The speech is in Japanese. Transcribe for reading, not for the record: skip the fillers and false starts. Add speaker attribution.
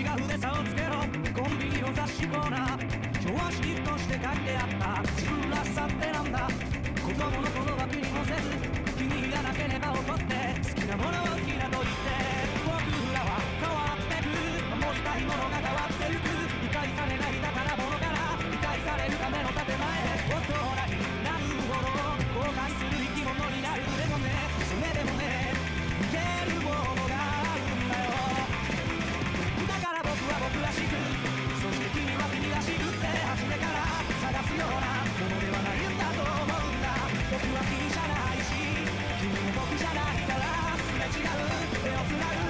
Speaker 1: が筆差をつけろコンビニの雑誌コーナー今日はシフトして書いてあった自分らしさってなんだ子供の頃は気にもせず気に入らなければ怒って好きなものを好きだと言って僕らは変わってく守りたいものが変わってゆく理解されない宝物から理解されるための建前大人になるほど後悔する生き物になるでもねそれでもね見えるものがあるんだよだから僕は僕らしくそして君は君らしくって初めから探すようなものではないんだと思うんだ僕は君じゃないし君も僕じゃないからすれ違う手をつなぐ